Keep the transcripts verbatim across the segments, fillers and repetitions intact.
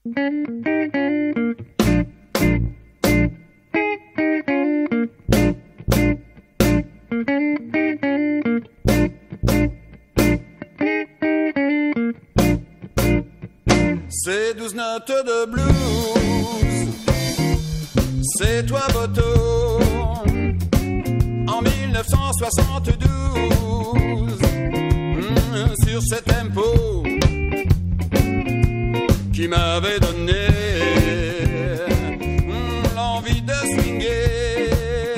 Ces douze notes de blues, c'est toi Boto, en mille neuf cent soixante-douze, mmh, sur ce tempo qui m'avait donné mmh, l'envie de swinguer.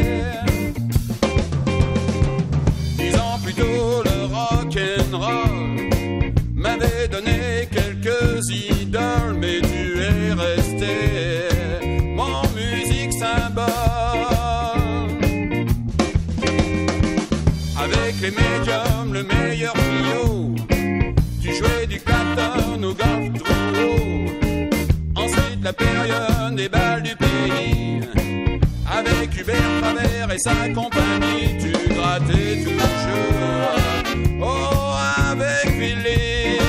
Dix ans plus tôt, le rock'n'roll m'avait donné quelques idoles, mais tu es resté mon musique symbole. Avec les médiums, le meilleur trio, tu jouais du Clapton au Golf Drouot. Ensuite la période des balles du pays, avec Hubert Favre et sa compagnie, tu grattais toujours. Oh, avec Philippe.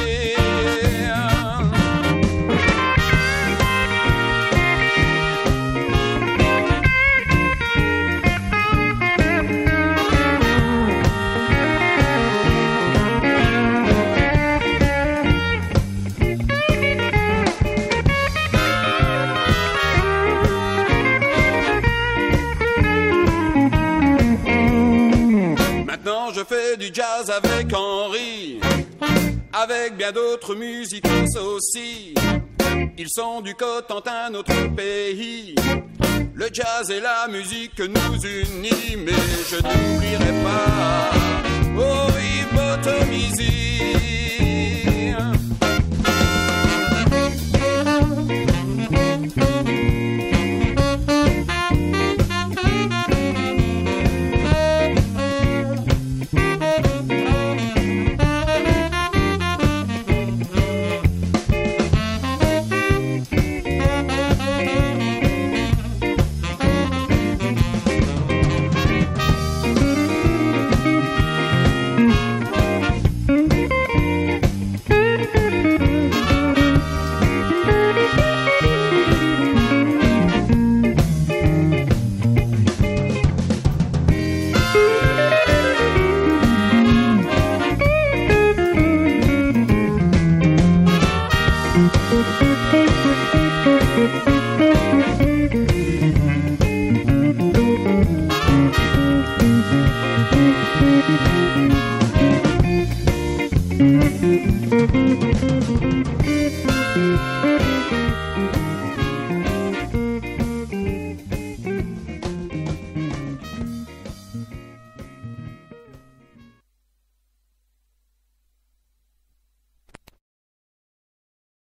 Je fais du jazz avec Henry, avec bien d'autres musicos aussi. Ils sont du Cotentin, notre pays. Le jazz et la musique nous unit, mais je n'oublierai pas oh, Boto Music.